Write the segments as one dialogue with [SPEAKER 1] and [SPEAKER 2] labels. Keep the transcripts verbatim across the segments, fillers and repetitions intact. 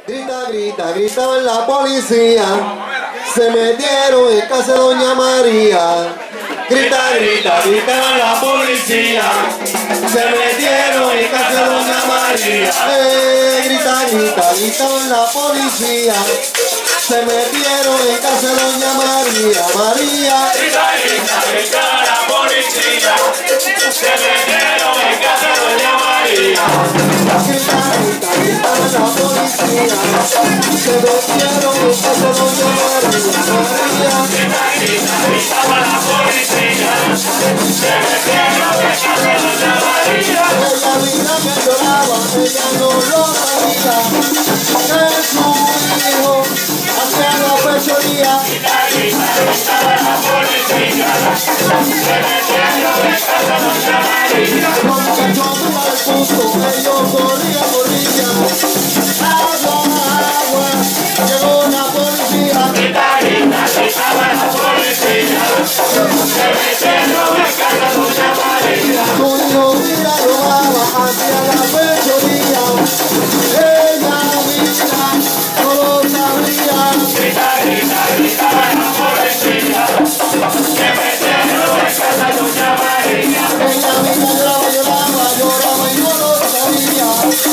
[SPEAKER 1] Grita, grita, gritaban la policía. Se metieron en casa de Doña María. Grita, grita, gritaban la policía. Se metieron en casa de Doña María. Eh, grita, grita, gritaban la policía. Se metieron en casa de Doña María. María.
[SPEAKER 2] Grita, grita, grita la policía. Se metieron en casa de Doña María.
[SPEAKER 1] Grita, grita, gritaban la policía. Se metieron en casa de Doña María.
[SPEAKER 2] Grita, grita, gritaba la policía. Se metieron en casa de Doña María.
[SPEAKER 1] Ella mira que lloraba, ella no lo sabía. Que su hijo hacía la fechoría.
[SPEAKER 2] Grita, grita, gritaba la policía. Se metieron en casa de Doña María.
[SPEAKER 1] Los muchachos mira el punto, ellos corrían, corrían. Agua, agua, llegó la policía.
[SPEAKER 2] Grita, grita, gritaba la policía. Se metieron en casa de Doña María.
[SPEAKER 1] Su hijo mira robaba, hacía la fechoría. Ella mira, no lo sabía.
[SPEAKER 2] Grita, grita, gritaba la policía. Se metieron en casa de Doña María.
[SPEAKER 1] Ella mira lloraba, lloraba, lloraba y no lo sabía.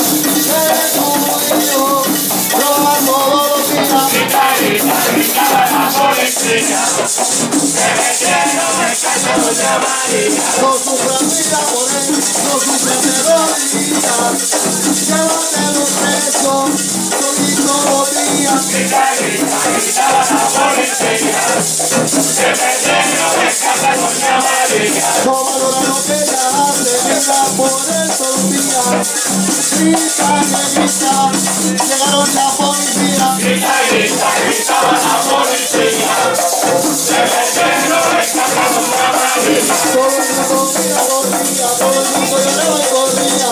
[SPEAKER 1] Que su hijo robaba todos los días.
[SPEAKER 2] Grita, grita, gritaba la policía. Se metieron en casa de Doña María.
[SPEAKER 1] No sufra vida por él, no sufra terroría. Llévatelo preso, todito los días.
[SPEAKER 2] Grita, grita, gritaba la policía. Se metieron en casa de Doña María.
[SPEAKER 1] No valora lo que ella hace, vida por él todos los días. Grita, que grita, llegaron la policía.
[SPEAKER 2] Grita, grita, gritaba la policía. Se metieron en casa de Doña María.
[SPEAKER 1] Todo el mundo mira, corría, todo el mundo lloraba y corría.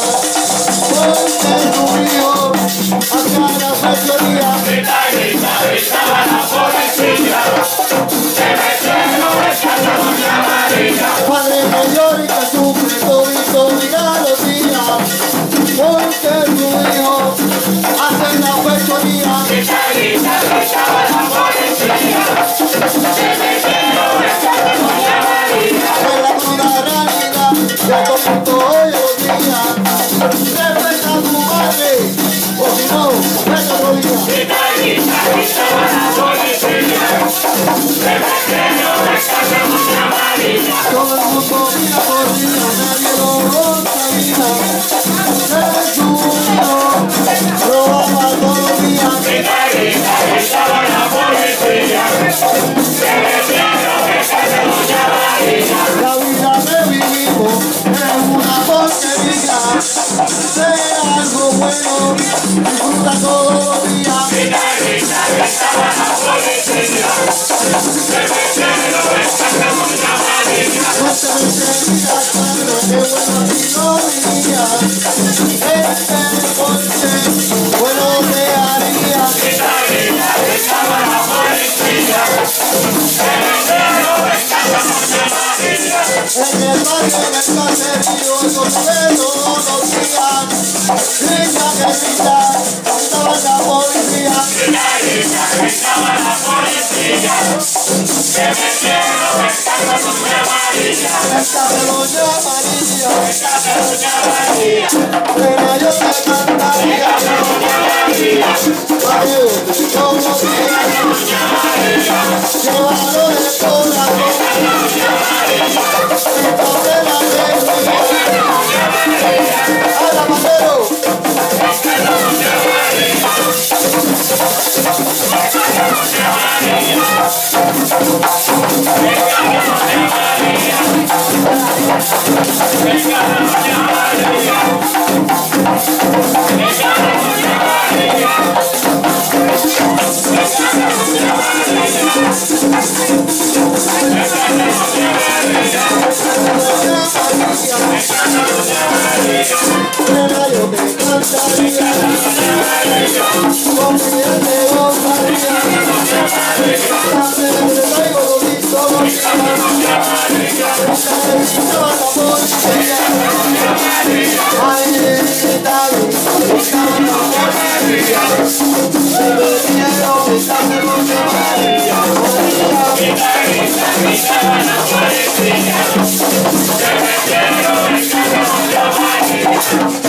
[SPEAKER 1] Porque su hijo hacía la fechoría.
[SPEAKER 2] Grita, grita, gritaba la policía. Se metieron en casa de Doña María.
[SPEAKER 1] Padre que llora y que sufre, todito mira los días. Porque su hijo hace la fechoría.
[SPEAKER 2] Grita, grita, gritaba la policía. Se metieron en casa de Doña María.
[SPEAKER 1] Es la cruda realidad, ya todo el mundo hoy los días. Respeta a tu madre, o si no, vete otro día.
[SPEAKER 2] Grita, grita, gritaba la policía. Se metieron en casa de Doña María.
[SPEAKER 1] Todo el mundo mira por día, nadie lo sabía. Que su hijo robaba todos los días.
[SPEAKER 2] Grita, grita, gritaba la policía. Se metieron en casa de Doña María.
[SPEAKER 1] La vida que vivimos es una porquería. Sea algo bueno, disfruta todos los días.
[SPEAKER 2] Grita, grita, gritaba la policía. Se metieron en casa de Doña María.
[SPEAKER 1] Fuertemente mira cuando que bueno si no vivía. Este deporte bueno te haría.
[SPEAKER 2] Grita, grita, gritaba la policía. Se metieron en casa de Doña María.
[SPEAKER 1] En el barrio, en el caserío, eso se ve todos los días. Grita que grita, estaba la policía.
[SPEAKER 2] Grita, grita, gritaba la policía. Se metieron en casa de Doña María.
[SPEAKER 1] Esta de Doña María,
[SPEAKER 2] Casa de Doña María.
[SPEAKER 1] pero yo te cantaría.
[SPEAKER 2] Casa de Doña María.
[SPEAKER 1] Mario, todos los días,
[SPEAKER 2] Doña María.
[SPEAKER 1] llévalo de corazón. Sin problema de a la Matero. Pero yo te cantaría. Con miel de Don María. También te traigo bonito. Estaba la policía. Ay, grita, grita, grita, la policía.
[SPEAKER 2] Thank you.